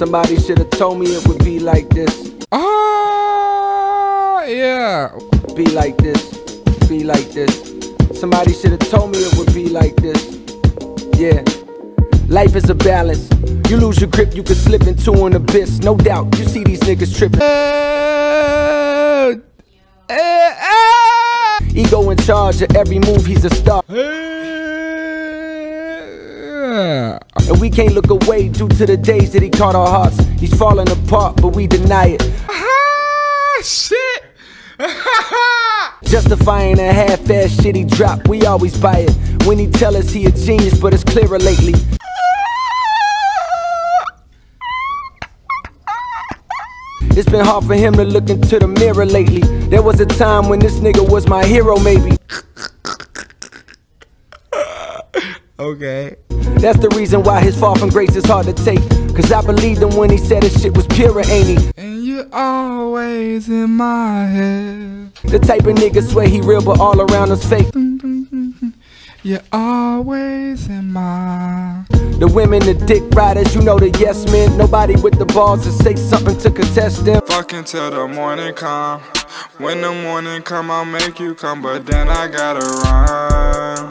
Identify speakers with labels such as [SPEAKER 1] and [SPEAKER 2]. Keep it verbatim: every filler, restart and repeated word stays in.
[SPEAKER 1] Somebody should have told me it would be like this.
[SPEAKER 2] Oh, yeah.
[SPEAKER 1] Be like this, be like this. Somebody should have told me it would be like this. Yeah. Life is a balance. You lose your grip, you can slip into an abyss. No doubt, you see these niggas tripping.
[SPEAKER 2] Uh, uh, uh.
[SPEAKER 1] Ego in charge of every move, he's a star.
[SPEAKER 2] Uh,
[SPEAKER 1] And we can't look away due to the days that he caught our hearts. He's falling apart, but we deny it.
[SPEAKER 2] ah, shit.
[SPEAKER 1] Justifying a half-ass shit he dropped, we always buy it. When he tell us he a genius, but it's clearer lately. It's been hard for him to look into the mirror lately. There was a time when this nigga was my hero, maybe.
[SPEAKER 2] Okay.
[SPEAKER 1] That's the reason why his fall from grace is hard to take. Cause I believed him when he said his shit was pure, ain't he?
[SPEAKER 2] And you're always in my head.
[SPEAKER 1] The type of nigga swear he real but all around us fake.
[SPEAKER 2] You're always in my...
[SPEAKER 1] The women, the dick riders, you know the yes men. Nobody with the balls to say something to contest them.
[SPEAKER 3] Fucking till the morning come. When the morning come, I'll make you come, but then I gotta run.